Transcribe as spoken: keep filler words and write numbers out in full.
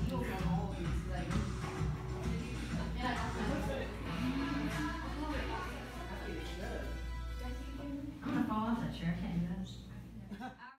I'm gonna fall off that chair, I can't do that.